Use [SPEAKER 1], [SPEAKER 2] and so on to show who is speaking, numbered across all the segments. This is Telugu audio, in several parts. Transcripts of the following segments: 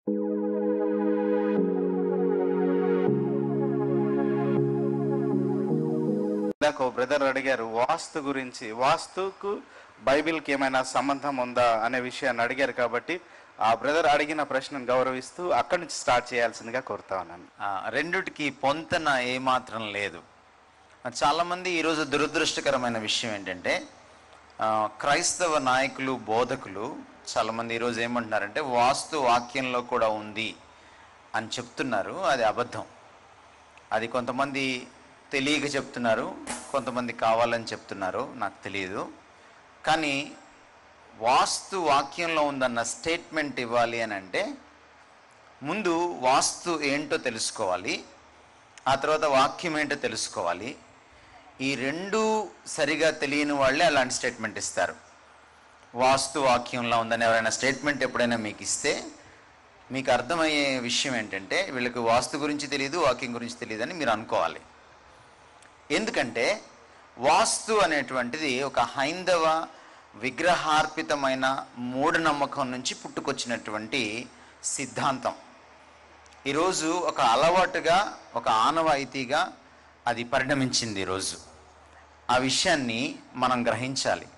[SPEAKER 1] ఇందాక ఓ బ్రదర్ అడిగారు వాస్తు గురించి, వాస్తుకు బైబిల్కి ఏమైనా సంబంధం ఉందా అనే విషయాన్ని అడిగారు. కాబట్టి ఆ బ్రదర్ అడిగిన ప్రశ్నను గౌరవిస్తూ అక్కడి నుంచి స్టార్ట్ చేయాల్సిందిగా కోరుతా ఉన్నాను.
[SPEAKER 2] రెండిటికి పొంతన ఏమాత్రం లేదు. చాలామంది ఈరోజు దురదృష్టకరమైన విషయం ఏంటంటే క్రైస్తవ నాయకులు, బోధకులు చాలామంది ఈరోజు ఏమంటున్నారంటే వాస్తు వాక్యంలో కూడా ఉంది అని చెప్తున్నారు. అది అబద్ధం. అది కొంతమంది తెలియక చెప్తున్నారు, కొంతమంది కావాలని చెప్తున్నారు, నాకు తెలియదు. కానీ వాస్తు వాక్యంలో ఉందన్న స్టేట్మెంట్ ఇవ్వాలి అని అంటే ముందు వాస్తు ఏంటో తెలుసుకోవాలి, ఆ తర్వాత వాక్యం ఏంటో తెలుసుకోవాలి. ఈ రెండు సరిగా తెలియని వాళ్ళే అలాంటి స్టేట్మెంట్ ఇస్తారు. వాస్తు వాక్యంలో ఉందని ఎవరైనా స్టేట్మెంట్ ఎప్పుడైనా మీకు ఇస్తే మీకు అర్థమయ్యే విషయం ఏంటంటే వీళ్ళకి వాస్తు గురించి తెలియదు, వాక్యం గురించి తెలియదు అని మీరు అనుకోవాలి. ఎందుకంటే వాస్తు అనేటువంటిది ఒక హైందవ విగ్రహార్పితమైన మూఢనమ్మకం నుంచి పుట్టుకొచ్చినటువంటి సిద్ధాంతం. ఈరోజు ఒక అలవాటుగా, ఒక ఆనవాయితీగా అది పరిణమించింది. ఈరోజు ఆ విషయాన్ని మనం గ్రహించాలి.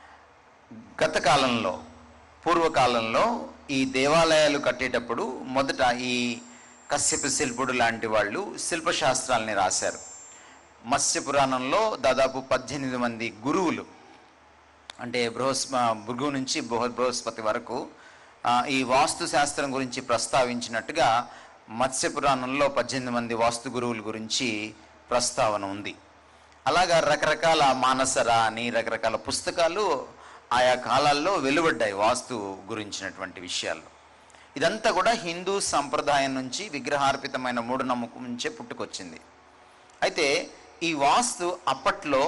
[SPEAKER 2] గత కాలంలో, పూర్వకాలంలో ఈ దేవాలయాలు కట్టేటప్పుడు మొదట ఈ కశ్యప శిల్పుడు లాంటి వాళ్ళు శిల్పశాస్త్రాలని రాశారు. మత్స్య పురాణంలో దాదాపు 18 మంది గురువులు, అంటే భృగు నుంచి బృహస్పతి వరకు ఈ వాస్తు శాస్త్రం గురించి ప్రస్తావించినట్టుగా మత్స్య పురాణంలో 18 మంది వాస్తు గురువుల గురించి ప్రస్తావన ఉంది. అలాగా రకరకాల మానసరా అని రకరకాల పుస్తకాలు ఆయా కాలాల్లో వెలువడ్డాయి వాస్తు గురించినటువంటి విషయాలు. ఇదంతా కూడా హిందూ సంప్రదాయం నుంచి, విగ్రహార్పితమైన మూఢనమ్మకం నుంచే పుట్టుకొచ్చింది. అయితే ఈ వాస్తు అప్పట్లో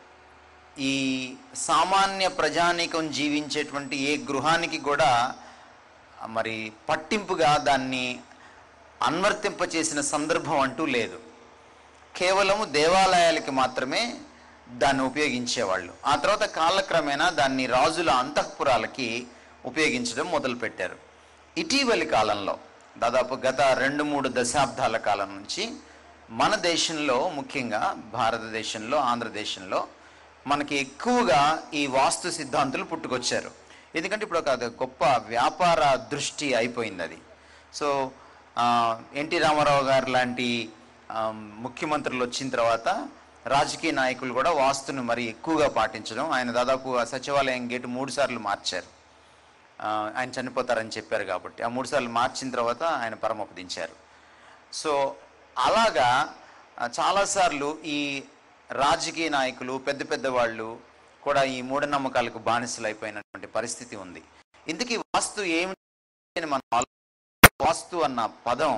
[SPEAKER 2] ఈ సామాన్య ప్రజానీకం జీవించేటువంటి ఏ గృహానికి కూడా మరి పట్టింపుగా దాన్ని అన్వర్తింపచేసిన సందర్భం అంటూ లేదు. కేవలము దేవాలయాలకి మాత్రమే దాన్ని ఉపయోగించేవాళ్ళు. ఆ తర్వాత కాలక్రమేణా దాన్ని రాజుల అంతఃపురాలకి ఉపయోగించడం మొదలుపెట్టారు. ఇటీవలి కాలంలో దాదాపు గత 2-3 దశాబ్దాల కాలం నుంచి మన దేశంలో, ముఖ్యంగా భారతదేశంలో, ఆంధ్రదేశంలో మనకి ఎక్కువగా ఈ వాస్తు సిద్ధాంతులు పుట్టుకొచ్చారు. ఎందుకంటే ఇప్పుడు ఒక గొప్ప వ్యాపార దృష్టి అయిపోయింది అది. సో ఎన్టీ రామారావు గారు లాంటి ముఖ్యమంత్రులు వచ్చిన తర్వాత రాజకీయ నాయకులు కూడా వాస్తుని మరి ఎక్కువగా పాటించడం. ఆయన దాదాపు సచివాలయం గేటు 3 సార్లు మార్చారు. ఆయన చనిపోతారని చెప్పారు కాబట్టి ఆ 3 సార్లు మార్చిన తర్వాత ఆయన పరమపదించారు. సో అలాగా చాలాసార్లు ఈ రాజకీయ నాయకులు, పెద్ద పెద్ద వాళ్ళు కూడా ఈ మూఢనమ్మకాలకు బానిసలు అయిపోయినటువంటి పరిస్థితి ఉంది. ఇందుకీ వాస్తు ఏమిటి? మన వాస్తు అన్న పదం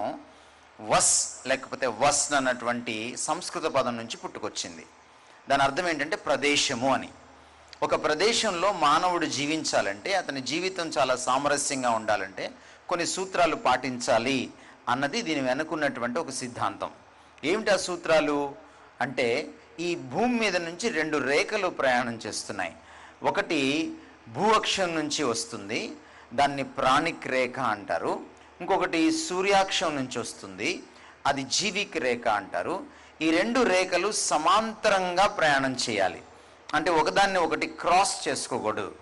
[SPEAKER 2] వస్ లేకపోతే వస్ అన్నటువంటి సంస్కృత పదం నుంచి పుట్టుకొచ్చింది. దాని అర్థం ఏంటంటే ప్రదేశము అని. ఒక ప్రదేశంలో మానవుడు జీవించాలంటే, అతని జీవితం చాలా సామరస్యంగా ఉండాలంటే కొన్ని సూత్రాలు పాటించాలి అన్నది దీని వెనుకున్నటువంటి ఒక సిద్ధాంతం. ఏమిటి ఆ సూత్రాలు అంటే, ఈ భూమి మీద నుంచి 2 రేఖలు ప్రయాణం చేస్తున్నాయి. ఒకటి భూ అక్షం నుంచి వస్తుంది, దాన్ని ప్రాణిక్ రేఖ అంటారు. ఇంకొకటి సూర్యాక్షం నుంచి వస్తుంది, అది జీవిక్ రేఖ అంటారు. ఈ 2 రేఖలు సమాంతరంగా ప్రయాణం చేయాలి. అంటే ఒకదాన్ని ఒకటి క్రాస్ చేసుకోకూడదు.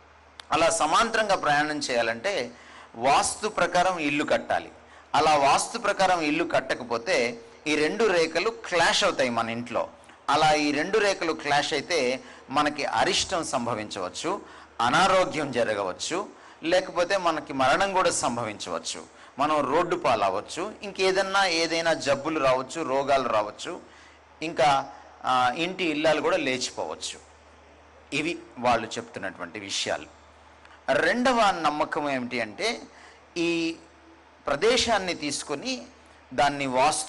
[SPEAKER 2] అలా సమాంతరంగా ప్రయాణం చేయాలంటే వాస్తు ప్రకారం ఇల్లు కట్టాలి. అలా వాస్తు ప్రకారం ఇల్లు కట్టకపోతే ఈ 2 రేఖలు క్లాష్ అవుతాయి మన ఇంట్లో. అలా ఈ 2 రేఖలు క్లాష్ అయితే మనకి అరిష్టం సంభవించవచ్చు, అనారోగ్యం జరగవచ్చు, లేకపోతే మనకి మరణం కూడా సంభవించవచ్చు, మనం రోడ్డు పాలవచ్చు, ఏదైనా జబ్బులు రావచ్చు, రోగాలు రావచ్చు, ఇంకా ఇంటి ఇల్లాలు కూడా లేచిపోవచ్చు. ఇవి వాళ్ళు చెప్తున్నటువంటి విషయాలు. రెండవ నమ్మకం ఏమిటి అంటే, ఈ ప్రదేశాన్ని తీసుకొని దాన్ని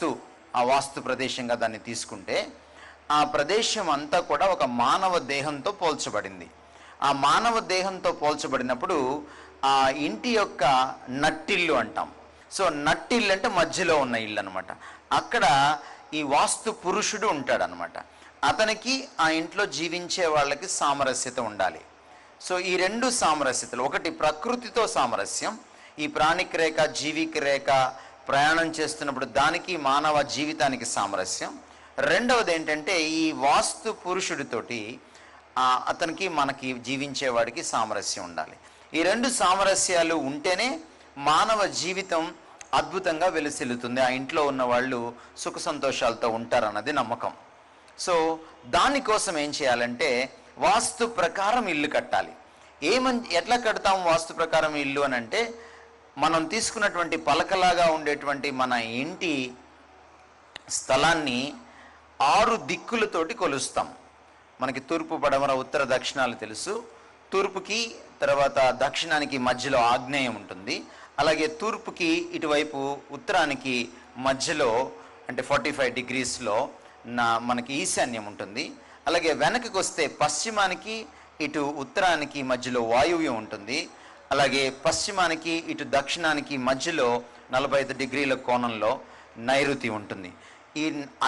[SPEAKER 2] ఆ వాస్తు ప్రదేశంగా దాన్ని తీసుకుంటే ఆ ప్రదేశం అంతా కూడా ఒక మానవ దేహంతో పోల్చబడింది. ఆ మానవ దేహంతో పోల్చబడినప్పుడు ఆ ఇంటి యొక్క నట్టిల్లు అంటాం. సో నట్టిల్లు అంటే మధ్యలో ఉన్న ఇల్లు అనమాట. అక్కడ ఈ వాస్తు పురుషుడు ఉంటాడనమాట. అతనికి ఆ ఇంట్లో జీవించే వాళ్ళకి సామరస్యత ఉండాలి. సో ఈ 2 సామరస్యతలు, ఒకటి ప్రకృతితో సామరస్యం, ఈ ప్రాణిక రేఖ జీవిక రేఖ ప్రయాణం చేస్తున్నప్పుడు దానికి మానవ జీవితానికి సామరస్యం. రెండవది ఏంటంటే ఈ వాస్తు పురుషుడితోటి అతనికి మనకి జీవించేవాడికి సామరస్యం ఉండాలి. ఈ రెండు సామరస్యాలు ఉంటేనే మానవ జీవితం అద్భుతంగా వెలుసిల్లుతుంది. ఆ ఇంట్లో ఉన్న వాళ్ళు సుఖ సంతోషాలతో ఉంటారన్నది నమ్మకం. సో దానికోసం ఏం చేయాలంటే వాస్తు ప్రకారం ఇల్లు కట్టాలి. ఎట్లా కడతాం వాస్తు ప్రకారం ఇల్లు అని అంటే, మనం తీసుకున్నటువంటి పలకలాగా ఉండేటువంటి మన ఇంటి స్థలాన్ని 6 దిక్కులతోటి కొలుస్తాం. మనకి తూర్పు పడమర ఉత్తర దక్షిణాలు తెలుసు. తూర్పుకి తర్వాత దక్షిణానికి మధ్యలో ఆగ్నేయం ఉంటుంది. అలాగే తూర్పుకి ఇటువైపు ఉత్తరానికి మధ్యలో అంటే 45 డిగ్రీస్లో మనకి ఈశాన్యం ఉంటుంది. అలాగే వెనకకి వస్తే పశ్చిమానికి ఇటు ఉత్తరానికి మధ్యలో వాయువ్యం ఉంటుంది. అలాగే పశ్చిమానికి ఇటు దక్షిణానికి మధ్యలో 45 డిగ్రీల కోణంలో నైరుతి ఉంటుంది. ఈ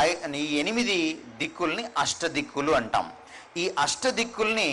[SPEAKER 2] 8 దిక్కుల్ని అష్టదిక్కులు అంటాం. ఈ అష్టదిక్కుల్ని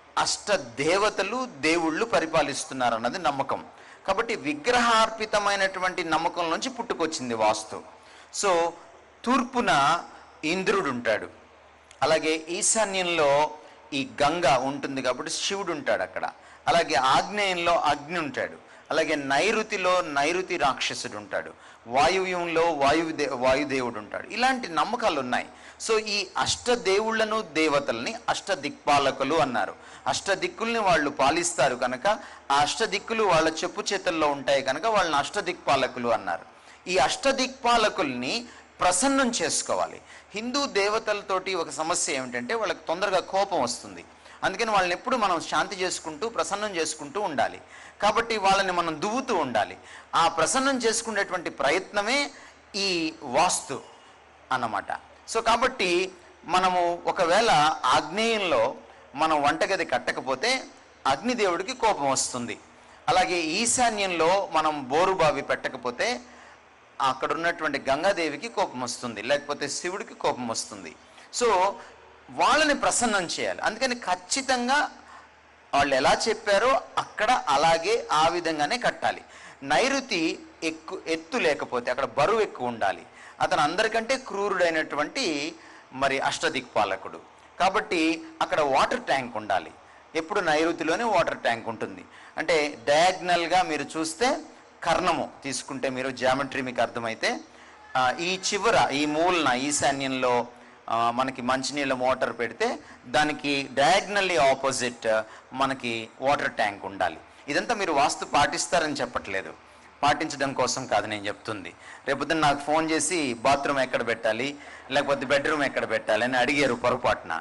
[SPEAKER 2] అష్టదేవతలు దేవుళ్ళు పరిపాలిస్తున్నారు అన్నది నమ్మకం. కాబట్టి విగ్రహార్పితమైనటువంటి నమ్మకం నుంచి పుట్టుకొచ్చింది వాస్తు. సో తూర్పున ఇంద్రుడు ఉంటాడు. అలాగే ఈశాన్యంలో ఈ గంగ ఉంటుంది కాబట్టి శివుడు ఉంటాడు అక్కడ. అలాగే ఆగ్నేయంలో అగ్ని ఉంటాడు. అలాగే నైరుతిలో నైరుతి రాక్షసుడు ఉంటాడు. వాయువ్యంలో వాయుదేవుడు ఉంటాడు. ఇలాంటి నమ్మకాలు ఉన్నాయి. సో ఈ అష్టదేవుళ్లను దేవతల్ని అష్టదిక్పాలకులు అన్నారు. అష్టదిక్కుల్ని వాళ్ళు పాలిస్తారు కనుక ఆ అష్టదిక్కులు వాళ్ళ చెప్పు చేతుల్లో ఉంటాయి కనుక వాళ్ళని అష్టదిక్పాలకులు అన్నారు. ఈ అష్టదిక్పాలకుల్ని ప్రసన్నం చేసుకోవాలి. హిందూ దేవతలతోటి ఒక సమస్య ఏమిటంటే వాళ్ళకి తొందరగా కోపం వస్తుంది. అందుకని వాళ్ళని ఎప్పుడు మనం శాంతి చేసుకుంటూ ప్రసన్నం చేసుకుంటూ ఉండాలి. కాబట్టి వాళ్ళని మనం దువ్వుతూ ఉండాలి. ఆ ప్రసన్నం చేసుకునేటువంటి ప్రయత్నమే ఈ వాస్తు అన్నమాట. సో కాబట్టి మనము ఒకవేళ ఆగ్నేయంలో మనం వంటగది కట్టకపోతే అగ్నిదేవుడికి కోపం వస్తుంది. అలాగే ఈశాన్యంలో మనం బోరుబావి పెట్టకపోతే అక్కడ ఉన్నటువంటి గంగాదేవికి కోపం వస్తుంది, లేకపోతే శివుడికి కోపం వస్తుంది. సో వాళ్ళని ప్రసన్నం చేయాలి. అందుకని ఖచ్చితంగా వాళ్ళు ఎలా చెప్పారో అక్కడ అలాగే ఆ విధంగానే కట్టాలి. నైరుతి ఎత్తు లేకపోతే అక్కడ బరువు ఎక్కువ ఉండాలి. అతను అందరికంటే క్రూరుడైనటువంటి మరి అష్టదిక్పాలకుడు కాబట్టి అక్కడ వాటర్ ట్యాంక్ ఉండాలి. ఎప్పుడు నైరుతిలోనే వాటర్ ట్యాంక్ ఉంటుంది. అంటే డయాగ్నల్గా మీరు చూస్తే కర్ణము తీసుకుంటే మీరు జామెట్రీ మీకు అర్థమైతే ఈ చివర ఈ మూలన ఈశాన్యంలో మనకి మంచినీళ్ళ మోటార్ పెడితే దానికి డయాగ్నల్లీ ఆపోజిట్ మనకి వాటర్ ట్యాంక్ ఉండాలి. ఇదంతా మీరు వాస్తు పాటిస్తారని చెప్పట్లేదు, పాటించడం కోసం కాదు నేను చెప్తుంది. రేపొద్దున నాకు ఫోన్ చేసి బాత్రూమ్ ఎక్కడ పెట్టాలి లేకపోతే బెడ్రూమ్ ఎక్కడ పెట్టాలి అని అడిగారు పొరపాటున.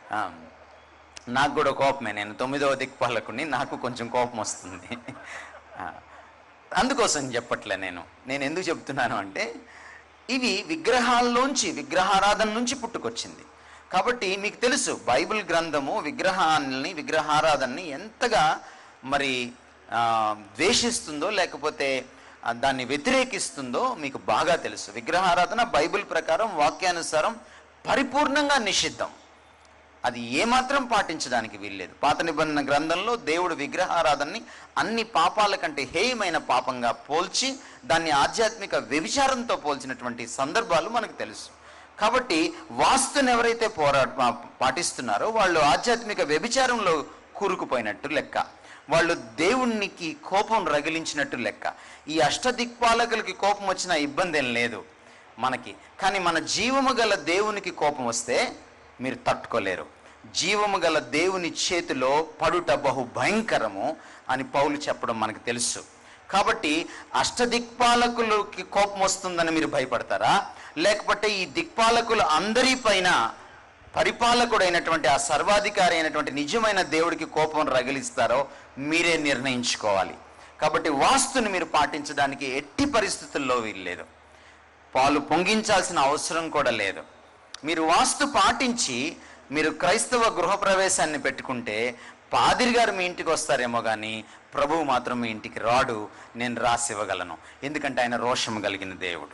[SPEAKER 2] నాకు కూడా కోపమే, నేను 9వ దిక్పాలకుని, నాకు కొంచెం కోపం వస్తుంది. అందుకోసం చెప్పట్లే. నేను ఎందుకు చెప్తున్నాను అంటే ఇవి విగ్రహాల్లోంచి విగ్రహారాధన నుంచి పుట్టుకొచ్చింది. కాబట్టి మీకు తెలుసు బైబిల్ గ్రంథము విగ్రహారాధనని ఎంతగా మరి ద్వేషిస్తుందో లేకపోతే దాన్ని వ్యతిరేకిస్తుందో మీకు బాగా తెలుసు. విగ్రహారాధన బైబిల్ ప్రకారం వాక్యానుసారం పరిపూర్ణంగా నిషిద్ధం. అది ఏమాత్రం పాటించడానికి వీల్లేదు. పాత నిబంధన గ్రంథంలో దేవుడు విగ్రహారాధనని అన్ని పాపాల కంటే హేయమైన పాపంగా పోల్చి దాన్ని ఆధ్యాత్మిక వ్యభిచారంతో పోల్చినటువంటి సందర్భాలు మనకు తెలుసు. కాబట్టి వాస్తుని ఎవరైతే పాటిస్తున్నారో వాళ్ళు ఆధ్యాత్మిక వ్యభిచారంలో కూరుకుపోయినట్టు లెక్క. వాళ్ళు దేవునికి కోపం రగిలించినట్టు లెక్క. ఈ అష్టదిక్పాలకులకి కోపం వచ్చిన ఇబ్బంది ఏం లేదు మనకి. కానీ మన జీవము గల దేవునికి కోపం వస్తే మీరు తట్టుకోలేరు. జీవము గల దేవుని చేతిలో పడుట బహు భయంకరము అని పౌలు చెప్పడం మనకు తెలుసు. కాబట్టి అష్టదిక్పాలకులకి కోపం వస్తుందని మీరు భయపడతారా, లేకపోతే ఈ దిక్పాలకులు అందరిపైన పరిపాలకుడైనటువంటి ఆ సర్వాధికారి అయినటువంటి నిజమైన దేవుడికి కోపం రగిలిస్తారో మీరే నిర్ణయించుకోవాలి. కాబట్టి వాస్తుని మీరు పాటించడానికి ఎట్టి పరిస్థితుల్లో వీల్లేదు. పాలు పొంగించాల్సిన అవసరం కూడా లేదు. మీరు వాస్తు పాటించి మీరు క్రైస్తవ గృహప్రవేశాన్ని పెట్టుకుంటే పాదిరి గారు మీ ఇంటికి వస్తారేమో కానీ ప్రభువు మాత్రం మీ ఇంటికి రాడు. నేను రాసి ఇవ్వగలను, ఎందుకంటే ఆయన రోషం కలిగిన దేవుడు.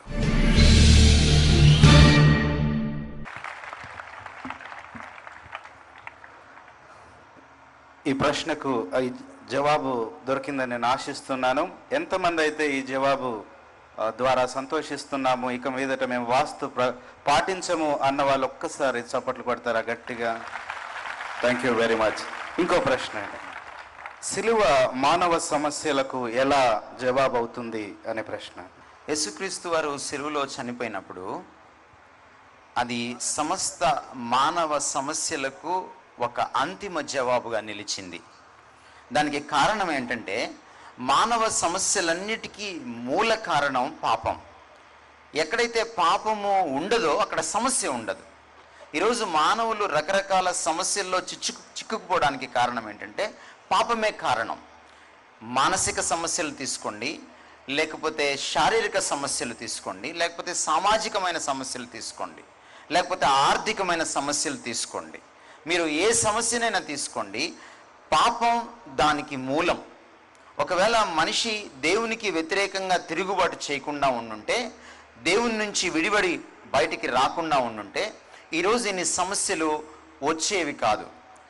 [SPEAKER 1] ఈ ప్రశ్నకు జవాబు దొరికిందని నేను ఆశిస్తున్నాను. ఎంతమంది అయితే ఈ జవాబు ద్వారా సంతోషిస్తున్నాము, ఇక మీదట మేము వాస్తు పాటించము అన్న వాళ్ళు ఒక్కసారి చప్పట్లు కొడతారా గట్టిగా? Thank you very much. ఇంకో ప్రశ్న అండి, సిలువ మానవ సమస్యలకు ఎలా జవాబు అవుతుంది అనే ప్రశ్న.
[SPEAKER 2] యేసుక్రీస్తు వారు సిలువలో చనిపోయినప్పుడు అది సమస్త మానవ సమస్యలకు ఒక అంతిమ జవాబుగా నిలిచింది. దానికి కారణం ఏంటంటే, మానవ సమస్యలన్నిటికీ మూల కారణం పాపం. ఎక్కడైతే పాపము ఉండదో అక్కడ సమస్య ఉండదు. ఈరోజు మానవులు రకరకాల సమస్యల్లో చిక్కుకుపోవడానికి కారణం ఏంటంటే పాపమే కారణం. మానసిక సమస్యలు తీసుకోండి, లేకపోతే శారీరక సమస్యలు తీసుకోండి, లేకపోతే సామాజికమైన సమస్యలు తీసుకోండి, లేకపోతే ఆర్థికమైన సమస్యలు తీసుకోండి. మీరు ఏ సమస్యనైనా తీసుకోండి, పాపం దానికి మూలం. ఒకవేళ మనిషి దేవునికి వ్యతిరేకంగా తిరుగుబాటు చేయకుండా ఉండుంటే, దేవుని నుంచి విడిబడి బయటికి రాకుండా ఉండుంటే ఈరోజు ఇన్ని సమస్యలు వచ్చేవి కాదు.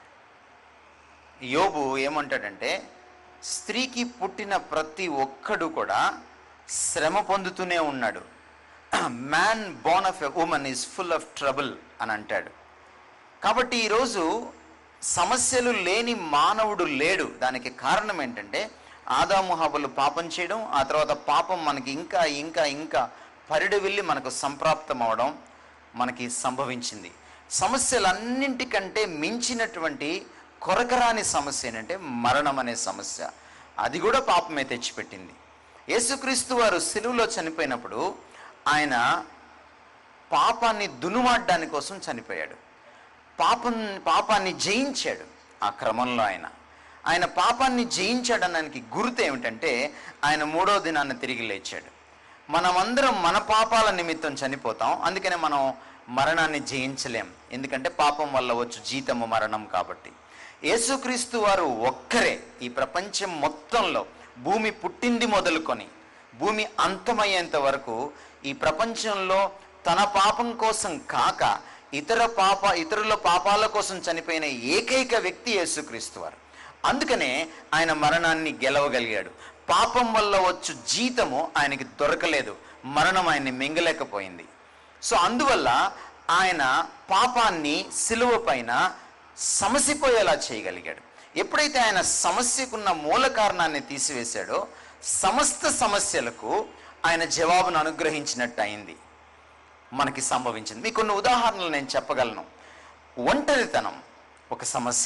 [SPEAKER 2] యోబు ఏమంటాడంటే, స్త్రీకి పుట్టిన ప్రతి ఒక్కడు కూడా శ్రమ పొందుతూనే ఉన్నాడు. Man born of a woman is full of trouble అని అంటాడు. కాబట్టి ఈరోజు సమస్యలు లేని మానవుడు లేడు. దానికి కారణం ఏంటంటే ఆదాము హవ్వలు పాపం చేయడం, ఆ తర్వాత పాపం మనకి ఇంకా ఇంకా ఇంకా పరిడవిల్లి మనకు సంప్రాప్తం అవడం మనకి సంభవించింది. సమస్యలన్నింటికంటే మించినటువంటి కొరకరాని సమస్య ఏంటంటే మరణం అనే సమస్య. అది కూడా పాపమే తెచ్చిపెట్టింది. యేసుక్రీస్తు వారు సిలువలో చనిపోయినప్పుడు ఆయన పాపాన్ని దునుమాడడానికి కోసం చనిపోయాడు. పాపాన్ని జయించాడు. ఆ క్రమంలో ఆయన పాపాన్ని జయించాడనడానికి గుర్తు ఏమిటంటే ఆయన 3వ దినాన్ని తిరిగి లేచాడు. మనమందరం మన పాపాల నిమిత్తం చనిపోతాం, అందుకనే మనం మరణాన్ని జయించలేం. ఎందుకంటే పాపం వల్ల వచ్చు జీతము మరణం. కాబట్టి యేసుక్రీస్తు వారు ఒక్కరే ఈ ప్రపంచం మొత్తంలో భూమి పుట్టింది మొదలుకొని భూమి అంతమయ్యేంత వరకు ఈ ప్రపంచంలో తన పాపం కోసం కాక ఇతరుల పాపాల కోసం చనిపోయిన ఏకైక వ్యక్తి యేసుక్రీస్తు వారు. అందుకనే ఆయన మరణాన్ని గెలవగలిగాడు. పాపం వల్ల వచ్చు జీతము ఆయనకి దొరకలేదు, మరణం ఆయన్ని మింగలేకపోయింది. సో అందువల్ల ఆయన పాపాన్ని సిలువ పైన సమసిపోయేలా చేయగలిగాడు. ఎప్పుడైతే ఆయన సమస్యకున్న మూల కారణాన్ని తీసివేశాడో సమస్త సమస్యలకు ఆయన జవాబును అనుగ్రహించినట్టు అయింది, మనకి సంభవించింది. మీకు కొన్ని ఉదాహరణలు నేను చెప్పగలను. ఒంటరితనం ఒక సమస్య.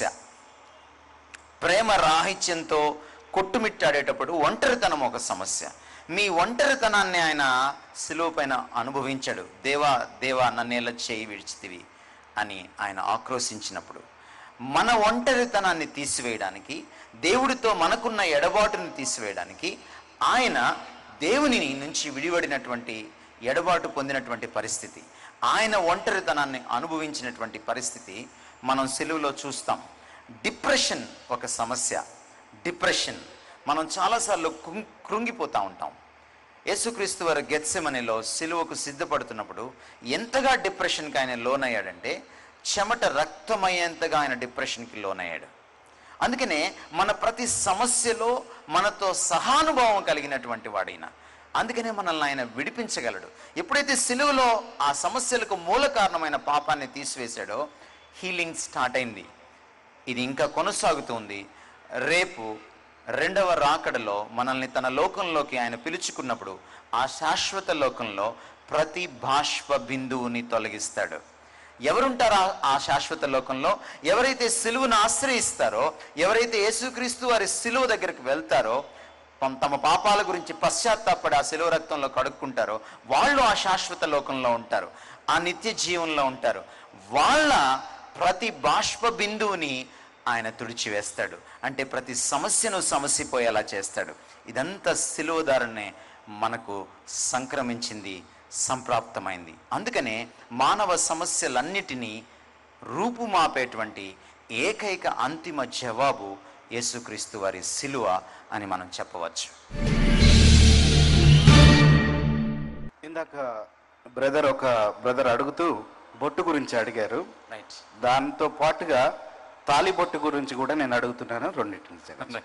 [SPEAKER 2] ప్రేమ రాహిత్యంతో కొట్టుమిట్టాడేటప్పుడు ఒంటరితనం ఒక సమస్య. మీ ఒంటరితనాన్ని ఆయన సిలువ పైన అనుభవించాడు. దేవా దేవా నన్నేలా చేయి విడిచితివి అని ఆయన ఆక్రోశించినప్పుడు మన ఒంటరితనాన్ని తీసివేయడానికి, దేవుడితో మనకున్న ఎడబాటును తీసివేయడానికి ఆయన దేవుని నుంచి విడివడినటువంటి ఎడబాటు పొందినటువంటి పరిస్థితి, ఆయన ఒంటరితనాన్ని అనుభవించినటువంటి పరిస్థితి మనం సిలువలో చూస్తాం. డిప్రెషన్ ఒక సమస్య. డిప్రెషన్ మనం చాలాసార్లు కృంగిపోతూ ఉంటాం. యేసుక్రీస్తు వారు గెత్సెమనీలో సిలువకు సిద్ధపడుతున్నప్పుడు ఎంతగా డిప్రెషన్కి ఆయన లోనయ్యాడంటే చెమట రక్తమయ్యేంతగా ఆయన డిప్రెషన్కి లోనయ్యాడు. అందుకనే మన ప్రతి సమస్యలో మనతో సహానుభావం కలిగినటువంటి వాడైన, అందుకనే మనల్ని ఆయన విడిపించగలడు. ఎప్పుడైతే సిలువలో ఆ సమస్యలకు మూల కారణమైన పాపాన్ని తీసివేశాడో హీలింగ్ స్టార్ట్ అయింది. ఇది ఇంకా కొనసాగుతుంది. రేపు 2వ రాకడలో మనల్ని తన లోకంలోకి ఆయన పిలుచుకున్నప్పుడు ఆ శాశ్వత లోకంలో ప్రతి బాష్ప బిందువుని తొలగిస్తాడు. ఎవరుంటారో ఆ శాశ్వత లోకంలో? ఎవరైతే సిలువను ఆశ్రయిస్తారో, ఎవరైతే యేసుక్రీస్తు వారి సిలువ దగ్గరికి వెళ్తారో, తమ పాపాల గురించి పశ్చాత్తాపడి ఆ సిలువ రక్తంలో కడుక్కుంటారో వాళ్ళు ఆ శాశ్వత లోకంలో ఉంటారు, ఆ నిత్య జీవంలో ఉంటారు. వాళ్ళ ప్రతి బాష్ప బిందువుని ఆయన తుడిచివేస్తాడు. అంటే ప్రతి సమస్యను సమసిపోయేలా చేస్తాడు. ఇదంతా సిలువ ద్వారానే మనకు సంక్రమించింది, సంప్రాప్తమైంది. అందుకనే మానవ సమస్యలన్నిటినీ రూపుమాపేటువంటి ఏకైక అంతిమ జవాబు యేసుక్రీస్తు వారి సిలువ అని మనం చెప్పవచ్చు.
[SPEAKER 1] ఇందాక బ్రదర్ అడుగుతూ బొట్టు గురించి అడిగారు. దాంతో పాటుగా తాలిబొట్టు గురించి కూడా నేను అడుగుతున్నాను రెండింటిని.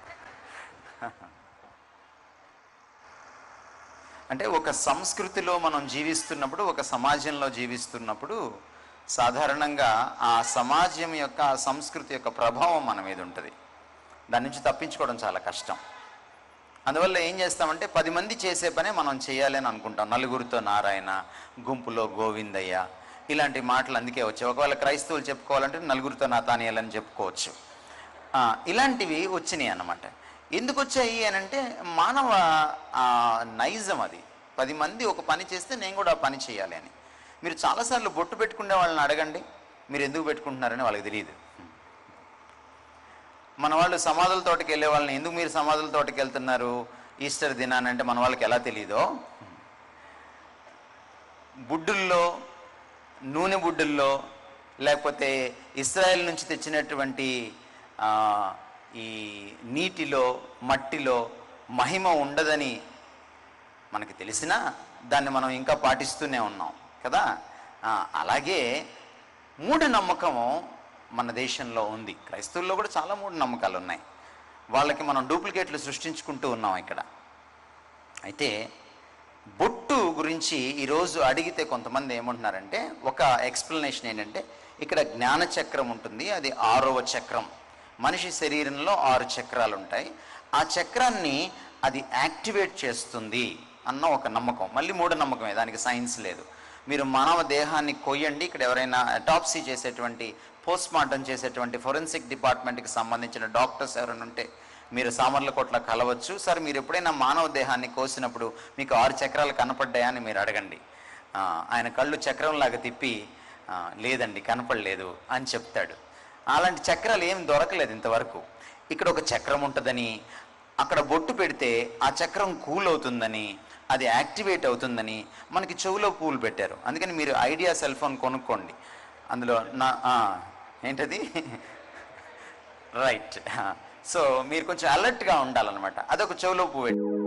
[SPEAKER 2] అంటే ఒక సంస్కృతిలో మనం జీవిస్తున్నప్పుడు, ఒక సమాజంలో జీవిస్తున్నప్పుడు సాధారణంగా ఆ సమాజం యొక్క ఆ సంస్కృతి యొక్క ప్రభావం మన మీద ఉంటుంది. దాని నుంచి తప్పించుకోవడం చాలా కష్టం. అందువల్ల ఏం చేస్తామంటే 10 మంది చేసే పనే మనం చేయాలని అనుకుంటాం. నలుగురితో నారాయణ, గుంపులో గోవిందయ్య, ఇలాంటి మాటలు అందుకే వచ్చాయి. ఒకవేళ క్రైస్తవులు చెప్పుకోవాలంటే నలుగురితో నాతానియల్ అని చెప్పుకోవచ్చు. ఇలాంటివి వచ్చినాయి అన్నమాట. ఎందుకు వచ్చాయి అని అంటే మానవ నైజం అది. 10 మంది ఒక పని చేస్తే నేను కూడా ఆ పని చేయాలి అని. మీరు చాలాసార్లు బొట్టు పెట్టుకునే వాళ్ళని అడగండి, మీరు ఎందుకు పెట్టుకుంటున్నారని వాళ్ళకి తెలియదు. మన వాళ్ళు సమాధుల తోటకి వెళ్ళే వాళ్ళని ఎందుకు మీరు సమాధుల తోటకి వెళ్తున్నారు ఈస్టర్ దినాన్ని అంటే మన వాళ్ళకి ఎలా తెలియదో, బుడ్డుల్లో, నూనె బుడ్డుల్లో, లేకపోతే ఇస్రాయేల్ నుంచి తెచ్చినటువంటి ఈ నీటిలో, మట్టిలో మహిమ ఉండదని మనకి తెలిసినా దాన్ని మనం ఇంకా పాటిస్తూనే ఉన్నాం కదా. అలాగే మూఢనమ్మకము మన దేశంలో ఉంది. క్రైస్తవుల్లో కూడా చాలా మూఢనమ్మకాలు ఉన్నాయి. వాళ్ళకి మనం డూప్లికేట్లు సృష్టించుకుంటూ ఉన్నాం ఇక్కడ. అయితే బొట్టు గురించి ఈరోజు అడిగితే కొంతమంది ఏమంటున్నారంటే, ఒక ఎక్స్ప్లెనేషన్ ఏంటంటే, ఇక్కడ జ్ఞాన చక్రం ఉంటుంది, అది 6వ చక్రం. మనిషి శరీరంలో 6 చక్రాలు ఉంటాయి. ఆ చక్రాన్ని అది యాక్టివేట్ చేస్తుంది అన్న ఒక నమ్మకం. మళ్ళీ మూఢనమ్మకమే, దానికి సైన్స్ లేదు. మీరు మానవ దేహాన్ని కొయ్యండి, ఇక్కడ ఎవరైనా అటాప్సీ చేసేటువంటి, పోస్ట్ మార్టం చేసేటువంటి ఫోరెన్సిక్ డిపార్ట్మెంట్కి సంబంధించిన డాక్టర్స్ ఎవరైనా ఉంటే మీరు సామర్లకోట్ల కలవచ్చు. సార్ మీరు ఎప్పుడైనా మానవ దేహాన్ని కోసినప్పుడు మీకు 6 చక్రాలు కనపడ్డాయా అని మీరు అడగండి. ఆయన కళ్ళు చక్రంలాగా తిప్పి లేదండి కనపడలేదు అని చెప్తాడు. అలాంటి చక్రాలు ఏం దొరకలేదు ఇంతవరకు. ఇక్కడ ఒక చక్రం ఉంటుందని, అక్కడ బొట్టు పెడితే ఆ చక్రం కూల్ అవుతుందని, అది యాక్టివేట్ అవుతుందని మనకి చెవులో పూలు పెట్టారు. అందుకని మీరు ఐడియా సెల్ ఫోన్ కొనుక్కోండి, అందులో ఏంటది రైట్. సో మీరు కొంచెం అలర్ట్గా ఉండాలన్నమాట. అదొక చెవులో పువ్వు